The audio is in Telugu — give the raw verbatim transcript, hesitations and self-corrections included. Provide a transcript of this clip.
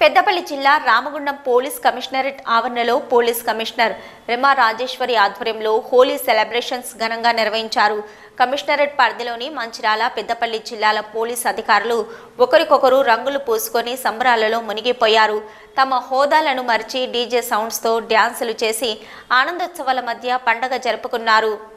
పెద్దపల్లి జిల్లా రామగుండం పోలీస్ కమిషనరేట్ ఆవరణలో పోలీస్ కమిషనర్ రెమా రాజేశ్వరి ఆధ్వర్యంలో హోలీ సెలబ్రేషన్స్ ఘనంగా నిర్వహించారు. కమిషనరేట్ పరిధిలోని మంచిర్యాల, పెద్దపల్లి జిల్లాల పోలీస్ అధికారులు ఒకరికొకరు రంగులు పూసుకొని సంబరాలలో మునిగిపోయారు. తమ హోదాలను మరిచి డీజే సౌండ్స్తో డ్యాన్సులు చేసి ఆనందోత్సవాల మధ్య పండగ జరుపుకున్నారు.